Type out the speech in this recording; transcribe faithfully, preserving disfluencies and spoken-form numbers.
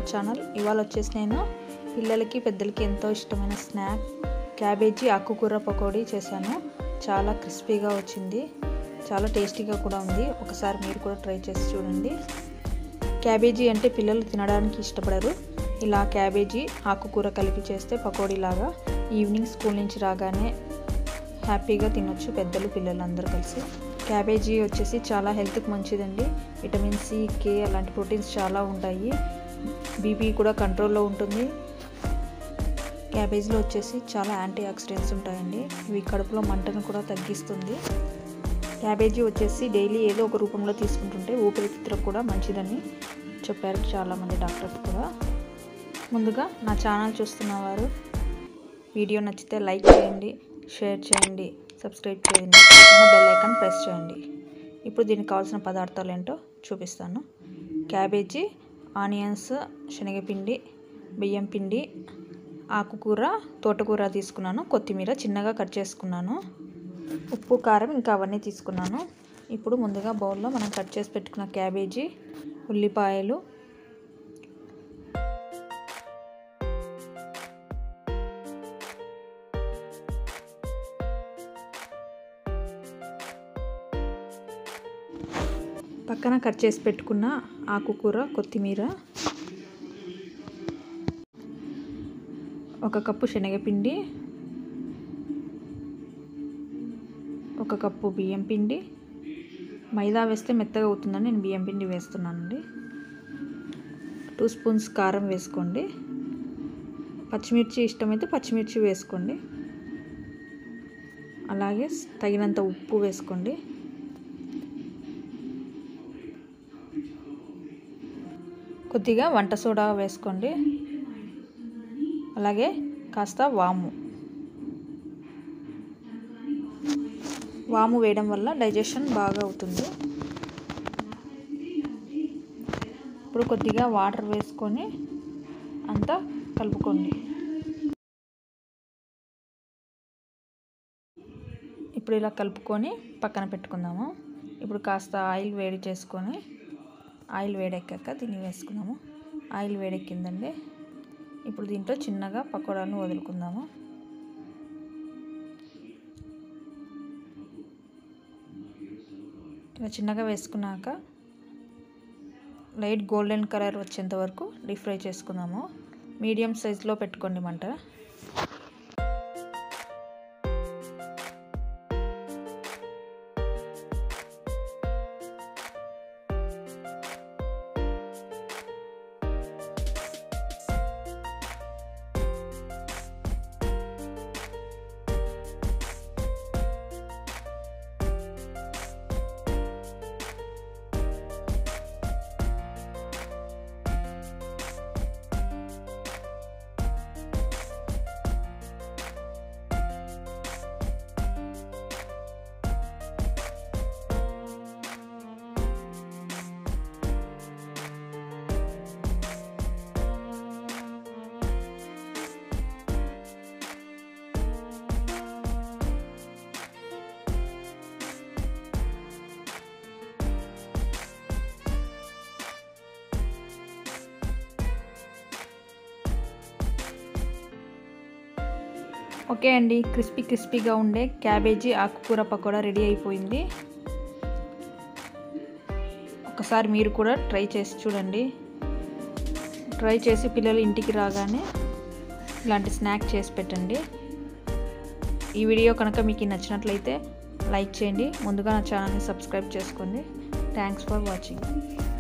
Our channel. ఇవాళ వచ్చేసి నేను పిల్లలకి పెద్దలకి ఎంతో ఇష్టమైన స్నాక్ క్యాబేజీ ఆకుకూర పకోడీ చేశాను. చాలా క్రిస్పీగా వచ్చింది, చాలా టేస్టీగా కూడా ఉంది. ఒకసారి మీరు కూడా ట్రై చేసి చూడండి. క్యాబేజీ అంటే పిల్లలు తినడానికి ఇష్టపడరు. ఇలా క్యాబేజీ ఆకుకూర కలిపి చేస్తే పకోడీ లాగా ఈవినింగ్ స్కూల్ నుంచి రాగానే హ్యాపీగా తినొచ్చు పెద్దలు పిల్లలు అందరూ కలిసి. క్యాబేజీ వచ్చేసి చాలా హెల్త్కి మంచిదండి. విటమిన్ సి, కే అలాంటి ప్రోటీన్స్ చాలా ఉంటాయి. బీపీ కూడా కంట్రోల్లో ఉంటుంది. క్యాబేజీలో వచ్చేసి చాలా యాంటీ ఆక్సిడెంట్స్ ఉంటాయండి. ఇవి కడుపులో మంటను కూడా తగ్గిస్తుంది. క్యాబేజీ వచ్చేసి డైలీ ఏదో ఒక రూపంలో తీసుకుంటుంటే ఊపిరితిత్తులకు కూడా మంచిదని చెప్పారు చాలామంది డాక్టర్స్ కూడా. ముందుగా నా ఛానల్ చూస్తున్న వారు వీడియో నచ్చితే లైక్ చేయండి, షేర్ చేయండి, సబ్స్క్రైబ్ చేయండి, బెల్ ఐకాన్ ప్రెస్ చేయండి. ఇప్పుడు దీనికి కావాల్సిన పదార్థాలు ఏంటో చూపిస్తాను. క్యాబేజీ, ఆనియన్స్, శనగపిండి, బియ్యం పిండి, ఆకుకూర, తోటకూర తీసుకున్నాను, కొత్తిమీర చిన్నగా కట్ చేసుకున్నాను, ఉప్పు, కారం ఇంకా అవన్నీ తీసుకున్నాను. ఇప్పుడు ముందుగా బౌల్లో మనం కట్ చేసి పెట్టుకున్న క్యాబేజీ, ఉల్లిపాయలు, పక్కన కట్ చేసి పెట్టుకున్న ఆకుకూర, కొత్తిమీర, ఒక కప్పు శనగపిండి, ఒక కప్పు బియ్యం పిండి. మైదా వేస్తే మెత్తగా అవుతుందని నేను బియ్యం పిండి వేస్తున్నానండి. టూ స్పూన్స్ కారం వేసుకోండి. పచ్చిమిర్చి ఇష్టమైతే పచ్చిమిర్చి వేసుకోండి. అలాగే తగినంత ఉప్పు వేసుకోండి. కొద్దిగా వంట సోడా వేసుకోండి. అలాగే కాస్త వాము వాము వేయడం వల్ల డైజెషన్ బాగా అవుతుంది. ఇప్పుడు కొద్దిగా వాటర్ వేసుకొని అంతా కలుపుకోండి. ఇప్పుడు ఇలా కలుపుకొని పక్కన పెట్టుకుందాము. ఇప్పుడు కాస్త ఆయిల్ వేడి చేసుకొని ఆయిల్ వేడెక్కాక దీన్ని వేసుకుందాము. ఆయిల్ వేడెక్కిందండి. ఇప్పుడు దీంట్లో చిన్నగా పకోడాను వదులుకుందాము. ఇలా చిన్నగా వేసుకున్నాక లైట్ గోల్డెన్ కలర్ వచ్చేంత వరకు డీప్ ఫ్రై చేసుకుందాము. మీడియం సైజులో పెట్టుకోండి మంట. ఓకే అండి, క్రిస్పీ క్రిస్పీగా ఉండే క్యాబేజీ ఆకుకూర పకోడా రెడీ అయిపోయింది. ఒకసారి మీరు కూడా ట్రై చేసి చూడండి. ట్రై చేసి పిల్లలు ఇంటికి రాగానే ఇలాంటి స్నాక్ చేసి పెట్టండి. ఈ వీడియో కనుక మీకు నచ్చినట్లయితే లైక్ చేయండి. ముందుగా నా ఛానల్ని సబ్స్క్రైబ్ చేసుకోండి. Thanks for watching.